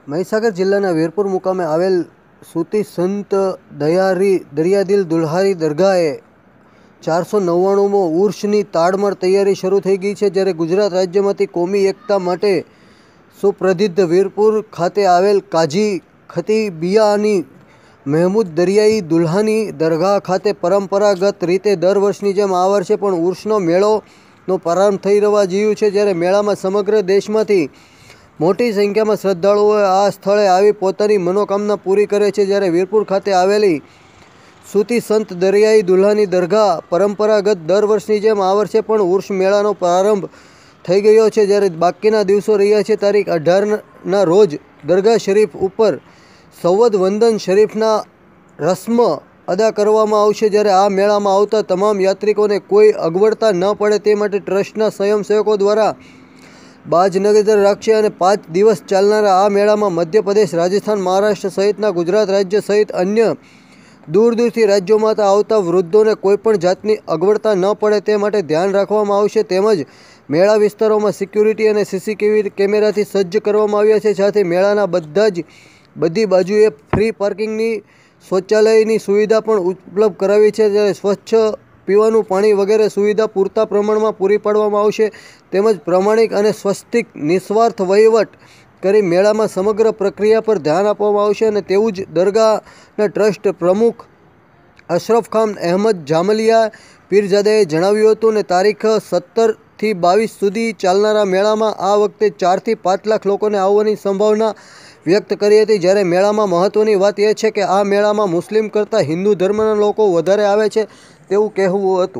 મહીસાગર જિલ્લાના વીરપુર મુકામે આવેલ સૂતી સંત દરિયાદિલ દુલ્હારી દરગાહે 499મો ઉર્ષની તાડમાર તૈયારી શરૂ થઈ ગઈ છે। જ્યારે ગુજરાત રાજ્યમાંથી કોમી એકતા માટે સુપ્રસિદ્ધ વીરપુર ખાતે આવેલ કાજી ખતીબિયાની મહેમૂદ દરિયાઈ દુલ્હાની દરગાહ ખાતે પરંપરાગત રીતે દર વર્ષની જેમ આ વર્ષે પણ ઉર્ષનો મેળોનો પ્રારંભ થઈ રહેવા રહ્યું છે। જ્યારે મેળામાં સમગ્ર દેશમાંથી મોટી સંખ્યામાં શ્રદ્ધાળુઓ આ સ્થળે આવી પોતાની મનોકામના પૂરી કરે છે। જ્યારે વીરપુર ખાતે આવેલી સૂતી સંત દરિયાઈ દુલ્હાની દરગાહ પરંપરાગત દર વર્ષની જેમ આ વર્ષે પણ ઉર્ષ મેળાનો પ્રારંભ થઈ ગયો છે। જ્યારે બાકીના દિવસો રહ્યા છે। તારીખ 18ના રોજ દરગાહ શરીફ ઉપર સૌદ વંદન શરીફના રસ્મ અદા કરવામાં આવશે। જ્યારે આ મેળામાં આવતા તમામ યાત્રિકોને કોઈ અગવડતા ન પડે તે માટે ટ્રસ્ટના સ્વયંસેવકો દ્વારા બાજ નજર રાખશે અને 5 દિવસ ચાલનારા આ મેળામાં મધ્યપ્રદેશ, રાજસ્થાન, મહારાષ્ટ્ર સહિતના ગુજરાત રાજ્ય સહિત અન્ય દૂર દૂરથી રાજ્યોમાં આવતા વૃદ્ધોને કોઈપણ જાતની અગવડતા ન પડે તે માટે ધ્યાન રાખવામાં આવશે। તેમજ મેળા વિસ્તારોમાં સિક્યુરિટી અને સીસીટીવી કેમેરાથી સજ્જ કરવામાં આવ્યા છે। સાથે મેળાના બધી બાજુએ ફ્રી પાર્કિંગની શૌચાલયની સુવિધા પણ ઉપલબ્ધ કરાવી છે। જ્યારે સ્વચ્છ પીવાનું પાણી વગેરે સુવિધા પૂરતા પ્રમાણમાં પૂરી પાડવામાં આવશે। તેમજ પ્રમાણિક અને સ્વસ્તિક નિસ્વાર્થ વહીવટ કરી મેળામાં સમગ્ર પ્રક્રિયા પર ધ્યાન આપવામાં આવશે અને તેવું જ દરગાહના ટ્રસ્ટ પ્રમુખ અશરફ ખાન અહેમદ જામલિયા પીરજાદાએ જણાવ્યું હતું અને તારીખ 17થી 22 સુધી ચાલનારા મેળામાં આ વખતે 4થી 5 લાખ લોકોને આવવાની સંભાવના વ્યક્ત કરી હતી। જ્યારે મેળામાં મહત્વની વાત એ છે કે આ મેળામાં મુસ્લિમ કરતાં હિન્દુ ધર્મના લોકો વધારે આવે છે તેવું કહેવું હતું।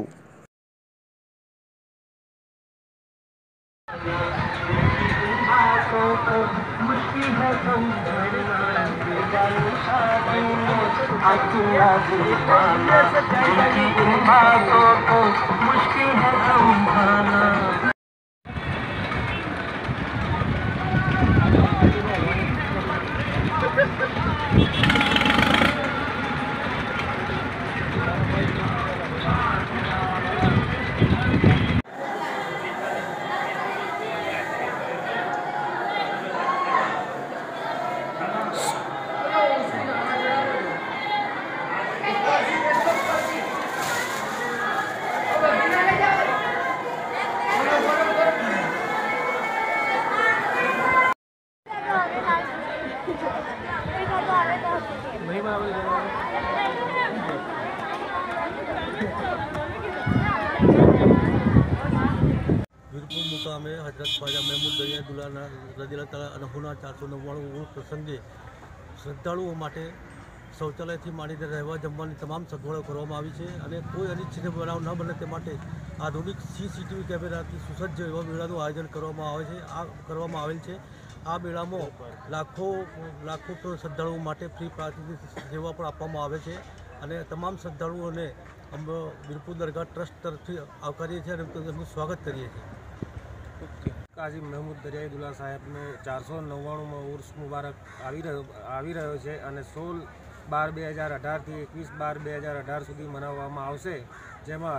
વીરપુર મુકામે હજરત ખ્વાજા મહેમૂદ દરિયાઈ દુલ્હાના રદિયલ્લાહુ તઆલા અનહુના 499 પ્રસંગે શ્રદ્ધાળુઓ માટે શૌચાલયથી માંડીને રહેવા જમવાની તમામ સગવડો કરવામાં આવી છે અને કોઈ અનિચ્છનીય બનાવ ન બને તે માટે આધુનિક સીસીટીવી કેમેરાથી સુસજ્જ એવા મેળાનું આયોજન કરવામાં આવેલ છે। આ મેળામાં લાખો શ્રદ્ધાળુઓ માટે ફ્રી પાર્કિંગની સેવા પણ આપવામાં આવે છે અને તમામ શ્રદ્ધાળુઓને અમે વીરપુર દરગાહ ટ્રસ્ટ તરફથી આવકારીએ છીએ અને તેમનું સ્વાગત કરીએ છીએ। કાજી મહેમૂદ દરિયાઈ દુલ્હા સાહેબને 499માં ઉર્સ મુબારક આવી રહ્યો છે અને 16/12/2018થી 21/12/2018 સુધી મનાવવામાં આવશે। જેમાં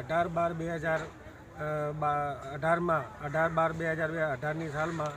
18/12/2018ની સાલમાં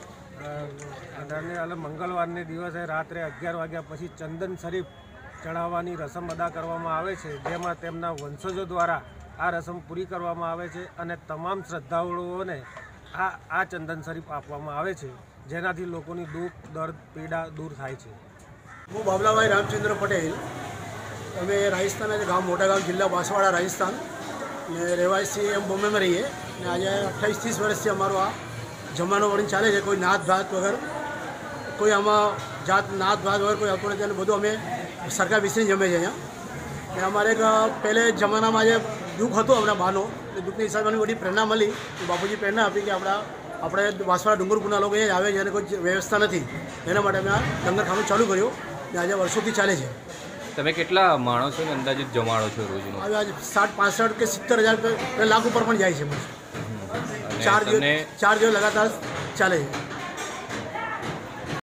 18 મંગળવારને દિવસે રાત્રે 11 વાગ્યા પછી ચંદન શરીફ ચડાવવાની રસમ અદા કરવામાં આવે છે। જેમાં તેમના વંશજો દ્વારા આ રસમ પૂરી કરવામાં આવે છે અને તમામ શ્રદ્ધાળુઓને આ ચંદન શરીફ આપવામાં આવે છે, જેનાથી લોકોની દુઃખ, દર્દ, પીડા દૂર થાય છે। હું બાબલાભાઈ રામચંદ્ર પટેલ, અમે રાજસ્થાનના ગામ મોટા ગામ જિલ્લા બાંસવાડા રાજસ્થાન ને રહેવાસી એમ બોમ્બેમાં રહીએ ને આજે 28-30 વર્ષથી અમારો આ જમવાનો વળી ચાલે છે। કોઈ નાત ભાત વગર, કોઈ આમાં નાત ભાત વગર કોઈ આવતું નથી અને બધું અમે સરકાર વિશે જમે છે અહીંયા। ને અમારે એક પહેલે જમાનામાં જે દુઃખ હતો હમણાં બહારનો એ દુઃખની હિસાબે મને બધી પ્રેરણા મળી તો બાપુજી પ્રેરણા આપી કે આપણે વાસવાડા ડુંગરપુરના લોકો અહીંયા આવે છે અને કોઈ વ્યવસ્થા નથી, એના માટે અમે આ લંગરખાનું ચાલુ કર્યું ને આજે વર્ષોથી ચાલે છે। તમે કેટલા માણસોને અંદાજિત જમાડો છો રોજનું? હવે આજે 60-65 કે 70,000 લાખ ઉપર પણ જાય છે। 4 દિવસ લગાતાર ચાલે છે।